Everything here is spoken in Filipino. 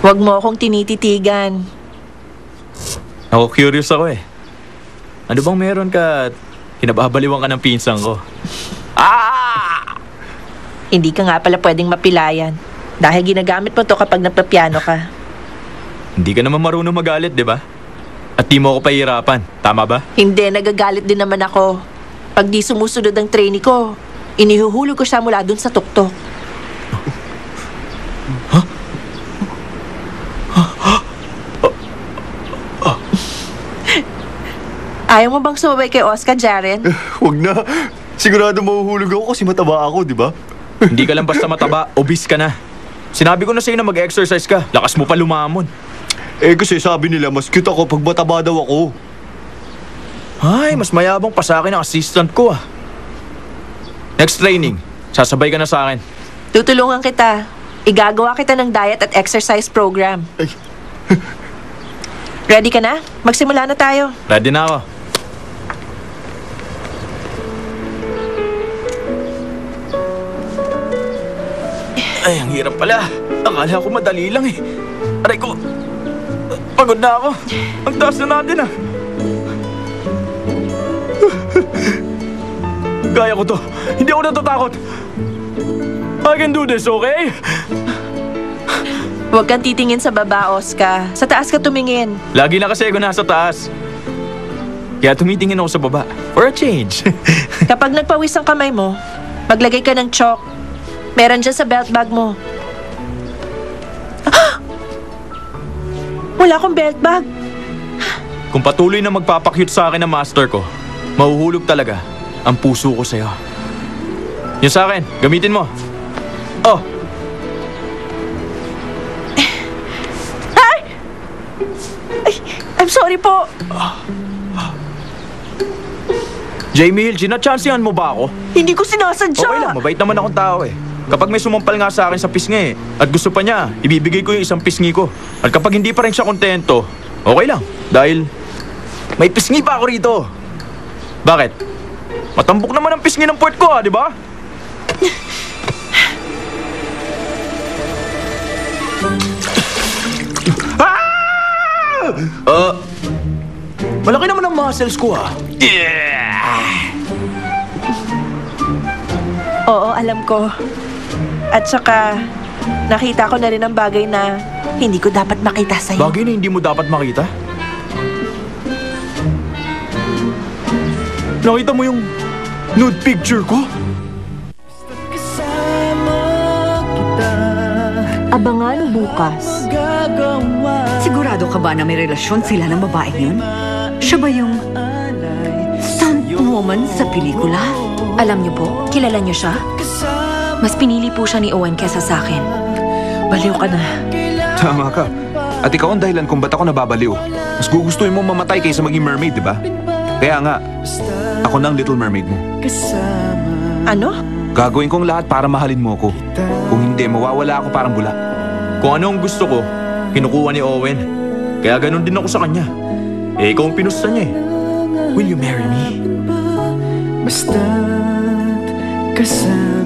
Huwag mo akong tinititigan. Ako curious ako eh. Ano bang meron ka at kinababaliwan ka ng pinsan ko? Hindi ka nga pala pwedeng mapilayan dahil ginagamit mo to kapag nagpapiano ka. Hindi ka naman marunong magalit, di ba? At di mo ako pahihirapan, tama ba? Hindi, nagagalit din naman ako. Pag di sumusunod ang trainee ko, inihuhulog ko siya mula dun sa tuktok. Ayaw mo bang sumabay kay Oscar, Jaren? Huwag na. Sigurado mahuhulog ako kasi mataba ako, di ba? Hindi ka lang basta mataba, obese ka na. Sinabi ko na sa'yo na mag-exercise ka. Lakas mo pa lumamon. Kasi sabi nila mas cute ako pag mataba daw ako. Ay, mas mayabang pa sa akin ang assistant ko ah. Next training, sasabay ka na sa akin. Tutulungan kita. Igagawa kita ng diet at exercise program. Ready ka na? Magsimula na tayo. Ready na ako. Ay, ang hirap pala. Akala ko madali lang eh. Aray ko. Pagod na ako. Ang taas na natin ah. Kaya ko to. Hindi ako natatakot. I can do this, okay? Huwag kang titingin sa baba, Oscar. Sa taas ka tumingin. Lagi na kasi ako nasa taas. Kaya tumitingin ako sa baba. For a change. Kapag nagpawis ang kamay mo, maglagay ka ng chalk. Meron dyan sa belt bag mo. Wala akong belt bag. Kung patuloy na magpapakyut sa akin ang master ko, mahuhulog talaga ang puso ko sa'yo. Yun sa akin, gamitin mo. Oh! Ay! I'm sorry po. Jamie Hill, ginachancehan mo ba ako? Hindi ko sinasadya. Okay lang, mabait naman akong tao eh. Kapag may sumampal nga sa akin sa pisngi at gusto pa niya, ibibigay ko yung isang pisngi ko. At kapag hindi pa rin siya kontento, okay lang. Dahil may pisngi pa ako rito. Bakit? Matambok naman ang pisngi ng puwet ko di ba? Malaki naman ang muscles ko Oo, alam ko. At saka, nakita ko na rin ang bagay na hindi ko dapat makita sa'yo. Bagay na hindi mo dapat makita? Nakita mo yung nude picture ko? Abangan bukas. Sigurado ka ba na may relasyon sila ng babaeng yun? Siya ba yung stunt woman sa pelikula? Alam niyo po, kilala niyo siya? Mas pinili po siya ni Owen kesa sa akin. Baliw ka na. Tama ka. At ikaw ang dahilan kung ba't ako nababaliw. Mas gugustuhin mo mamatay kaysa maging mermaid, di ba? Kaya nga, ako na ang Little Mermaid mo. Ano? Gagawin kong lahat para mahalin mo ako. Kung hindi, mawawala ako parang bula. Kung ano ang gusto ko, kinukuha ni Owen. Kaya ganun din ako sa kanya. Ikaw ang pinusta niya Will you marry me? Basta't kasama